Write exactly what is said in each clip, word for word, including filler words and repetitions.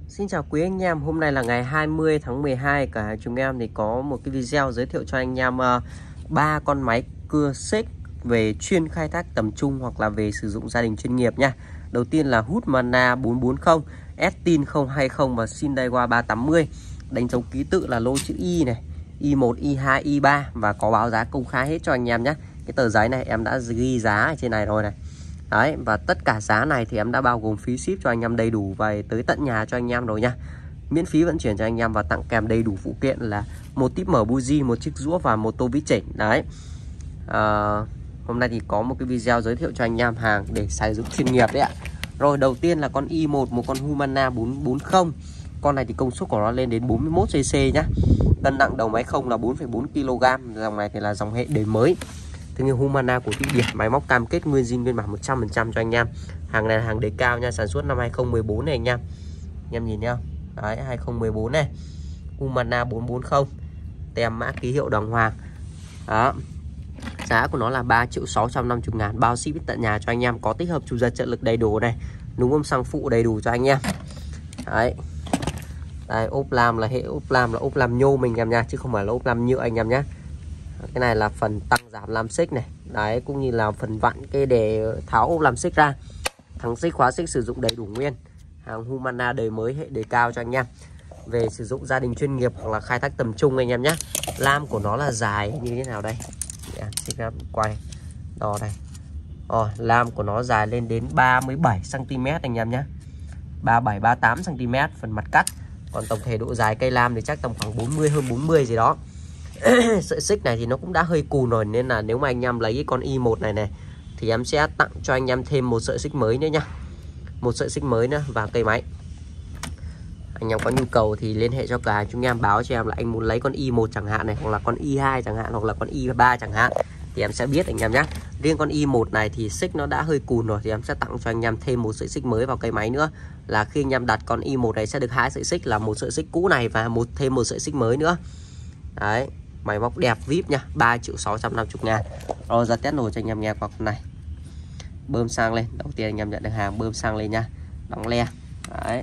Xin chào quý anh em, hôm nay là ngày hai mươi tháng mười hai. Cả hai chúng em thì có một cái video giới thiệu cho anh em ba uh, con máy cưa xích về chuyên khai thác tầm trung hoặc là về sử dụng gia đình chuyên nghiệp nha. Đầu tiên là Husqvarna bốn bốn không, Estin không hai không và Shindewa ba tám mươi. Đánh dấu ký tự là lô chữ Y này, Y một, Y hai, Y ba và có báo giá công khai hết cho anh em nhé. Cái tờ giấy này em đã ghi giá ở trên này rồi này. Đấy, và tất cả giá này thì em đã bao gồm phí ship cho anh em đầy đủ và tới tận nhà cho anh em rồi nha. Miễn phí vận chuyển cho anh em và tặng kèm đầy đủ phụ kiện là một típ mở buji, một chiếc rũa và một tô vít chỉnh. Đấy. À, hôm nay thì có một cái video giới thiệu cho anh em hàng để sử dụng chuyên nghiệp đấy ạ. Rồi đầu tiên là con Y một, một con Husqvarna bốn bốn không. Con này thì công suất của nó lên đến bốn mươi mốt xê xê nhá. Cân nặng đầu máy không là bốn phẩy bốn ki lô gam. Dòng này thì là dòng hệ đời mới. Thương hiệu Husqvarna của Thụy Điển, máy móc cam kết nguyên zin nguyên bản một trăm phần trăm cho anh em. Hàng này là hàng đề cao nha, sản xuất năm hai không một bốn này anh em. Anh em nhìn nhá. Đấy, hai không một bốn này. Husqvarna bốn bốn không. Tem mã ký hiệu đàng hoàng. Đó. Giá của nó là ba triệu sáu trăm năm mươi ngàn, bao ship tận nhà cho anh em, có tích hợp chủ giật trợ lực đầy đủ này, núm bơm xăng phụ đầy đủ cho anh em. Đấy. Đây, ốp lam là hệ ốp lam là ốp lam nhôm mình em nha, chứ không phải là ốp lam nhựa anh em nhé. Cái này là phần tăng giảm lam xích này. Đấy, cũng như là phần vặn cái để tháo ốp lam xích ra. Thắng xích, khóa xích sử dụng đầy đủ nguyên. Hàng Husqvarna đời mới, hệ đề cao cho anh em. Về sử dụng gia đình chuyên nghiệp hoặc là khai thác tầm trung anh em nhé. Lam của nó là dài như thế nào đây? Xin phép quay đo đây. Rồi, lam của nó dài lên đến ba mươi bảy xăng ti mét anh em nhé. ba mươi bảy ba mươi tám xăng ti mét phần mặt cắt. Còn tổng thể độ dài cây lam thì chắc tầm khoảng bốn mươi, hơn bốn mươi gì đó. Sợi xích này thì nó cũng đã hơi cùn rồi, nên là nếu mà anh em lấy cái con Y một này này thì em sẽ tặng cho anh em thêm một sợi xích mới nữa nhá. Một sợi xích mới nữa vào cây máy. Anh em có nhu cầu thì liên hệ cho cả chúng em, báo cho em là anh muốn lấy con Y một chẳng hạn này, hoặc là con Y hai chẳng hạn, hoặc là con Y ba chẳng hạn, thì em sẽ biết anh em nhé. Riêng con Y một này thì xích nó đã hơi cùn rồi thì em sẽ tặng cho anh em thêm một sợi xích mới vào cây máy nữa. Là khi anh em đặt con Y một này sẽ được hai sợi xích, là một sợi xích cũ này và một thêm một sợi xích mới nữa. Đấy, máy móc đẹp vê i pê nha, ba triệu sáu trăm năm mươi ngàn. Rồi ra test nổi cho anh em nghe qua con này. Bơm xăng lên, đầu tiên anh em nhận được hàng, bơm xăng lên nha, đóng le. Đấy.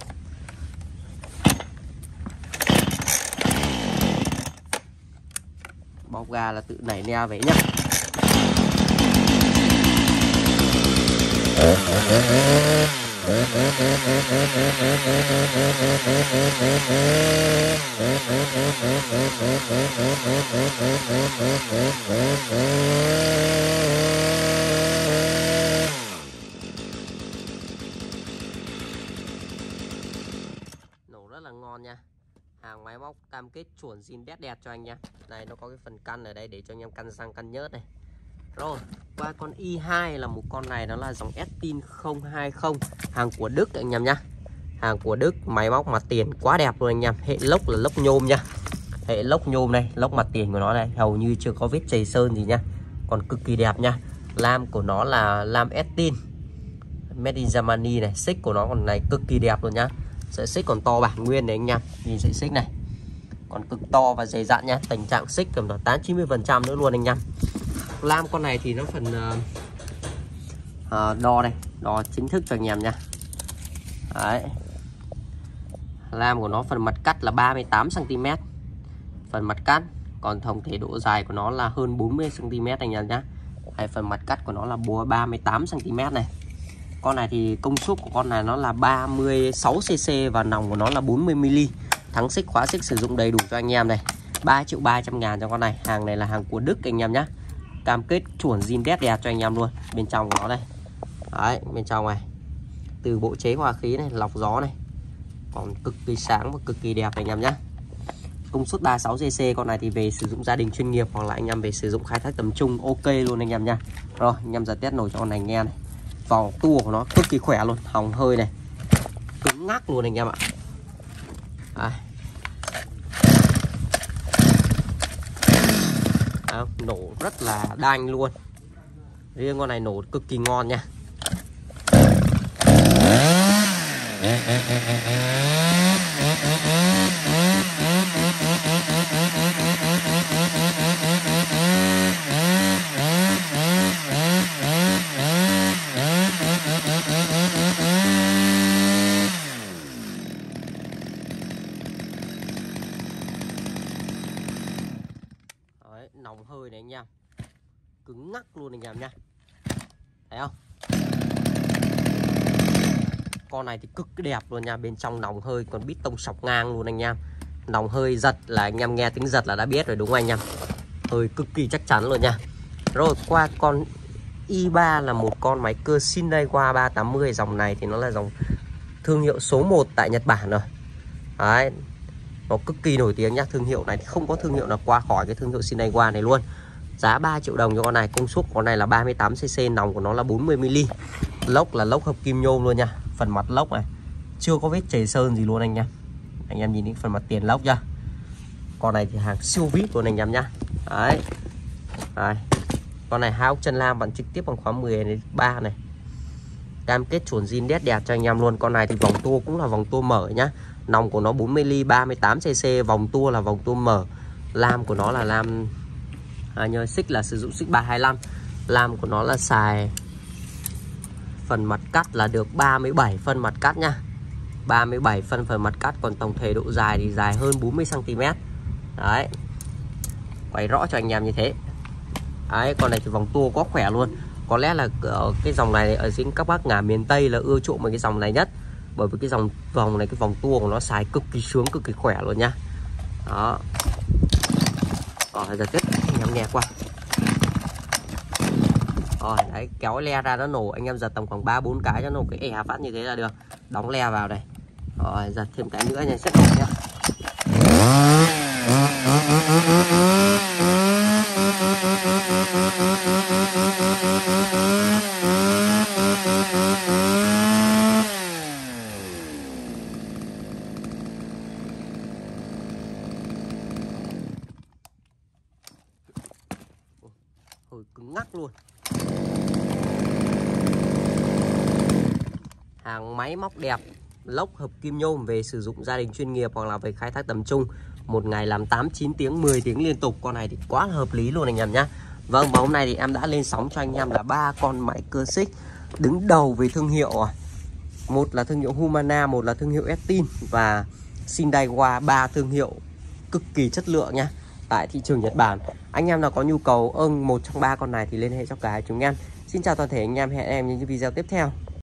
Bóp ga là tự nảy neo về nhá. Nổ rất là ngon nha. Hàng máy móc cam kết chuẩn zin đét đẹp cho anh em. Này nó có cái phần căn ở đây để cho anh em căn xăng căn nhớt này. Rồi, qua con Y hai là một con này, nó là dòng Estin không hai không, hàng của Đức anh em nhá. Hàng của Đức, máy móc mặt tiền quá đẹp luôn anh em. Hệ lốc là lốc nhôm nha. Hệ lốc nhôm này, lốc mặt tiền của nó này hầu như chưa có vết chảy sơn gì nha. Còn cực kỳ đẹp nha. Lam của nó là lam Estin made in Germany này, xích của nó còn này cực kỳ đẹp luôn nhá. Sợi xích còn to bản nguyên này anh em. Nhìn sợi xích này. Còn cực to và dày dặn nha. Tình trạng xích cầm đó tám chín mươi phần trăm nữa luôn anh em. Lam con này thì nó phần uh, uh, đo đây, đo chính thức cho anh em nha. Đấy. Lam của nó phần mặt cắt là ba mươi tám xăng ti mét. Phần mặt cắt, còn tổng thể độ dài của nó là hơn bốn mươi xăng ti mét anh em nhá. Hay phần mặt cắt của nó là ba mươi tám xăng ti mét này. Con này thì công suất của con này nó là ba mươi sáu xê xê và nòng của nó là bốn mươi mi li mét. Thắng xích, khóa xích sử dụng đầy đủ cho anh em này. ba triệu ba trăm ngàn cho con này. Hàng này là hàng của Đức anh em nhé. Cam kết chuẩn zin đét đẹp cho anh em luôn. Bên trong của nó đây. Đấy, bên trong này. Từ bộ chế hòa khí này, lọc gió này. Còn cực kỳ sáng và cực kỳ đẹp anh em nhé. Công suất ba mươi sáu xê xê. Con này thì về sử dụng gia đình chuyên nghiệp hoặc là anh em về sử dụng khai thác tầm trung ok luôn anh em nha. Rồi, anh em giờ test nổi cho con này nghe này. Vỏ tua của nó cực kỳ khỏe luôn, hòng hơi này. Cứng ngắc luôn anh em ạ. Đấy. À, nổ rất là đanh luôn. Riêng con này nổ cực kỳ ngon nha. nòng hơi này anh em, cứng ngắc luôn anh em nhá, thấy không? Con này thì cực đẹp luôn nha, bên trong nòng hơi còn bít tông sọc ngang luôn anh em. Nòng hơi giật là anh em nghe tiếng giật là đã biết rồi đúng không anh em? Hơi cực kỳ chắc chắn luôn nha. Rồi qua con i ba là một con máy cơ Shineiwa ba tám mươi, dòng này thì nó là dòng thương hiệu số một tại Nhật Bản rồi. Đấy, nó cực kỳ nổi tiếng nhá, thương hiệu này thì không có thương hiệu nào qua khỏi cái thương hiệu Shineiwa này luôn. Giá ba triệu đồng cho con này, công suất của con này là ba mươi tám xê xê, nòng của nó là bốn mươi mi li lít. Lốc là lốc hợp kim nhôm luôn nha. Phần mặt lốc này chưa có vết chảy sơn gì luôn anh em. Anh em nhìn những phần mặt tiền lốc nha. Con này thì hàng siêu vip luôn anh em nhá. Đấy. Đấy. Con này hai ốc chân lam vẫn trực tiếp bằng khóa mười đến ba này. Cam kết chuẩn zin đét đẹp cho anh em luôn. Con này thì vòng tua cũng là vòng tua mở nhá. Nòng của nó bốn mươi mi li lít, ba mươi tám xê xê, vòng tua là vòng tua mở. Lam của nó là lam à, nhớ xích là sử dụng xích ba hai lăm. Lam của nó là xài phần mặt cắt là được ba mươi bảy phân mặt cắt nha. ba mươi bảy phân phần mặt cắt, còn tổng thể độ dài thì dài hơn bốn mươi xăng ti mét. Đấy. Quay rõ cho anh em như thế. Đấy, con này thì vòng tua quá khỏe luôn. Có lẽ là cái dòng này ở trên các bác ngả miền Tây là ưa chuộng cái dòng này nhất. Bởi vì cái dòng vòng này, cái vòng tua của nó xài cực kỳ sướng, cực kỳ khỏe luôn nha. Đó. Rồi giờ tiếp anh em nghe qua. Rồi đấy, kéo le ra nó nổ, anh em giật tầm khoảng ba bốn cái cho nổ cái e phát như thế là được. Đóng le vào đây. Rồi giật thêm cái nữa anh em sẽ nổ nhá. Hồi cứng ngắc luôn. Hàng máy móc đẹp, lốc hợp kim nhôm, về sử dụng gia đình chuyên nghiệp hoặc là về khai thác tầm trung. Một ngày làm tám chín tiếng, mười tiếng liên tục. Con này thì quá là hợp lý luôn anh em nhá. Vâng, và hôm nay thì em đã lên sóng cho anh em là ba con máy cơ xích đứng đầu về thương hiệu. Một là thương hiệu Humana, một là thương hiệu Estin và Shineiwa, ba thương hiệu cực kỳ chất lượng nha tại thị trường Nhật Bản. Anh em nào có nhu cầu ưng một trong ba con này thì liên hệ cho cả hai chúng em. Xin chào toàn thể anh em, hẹn em những video tiếp theo.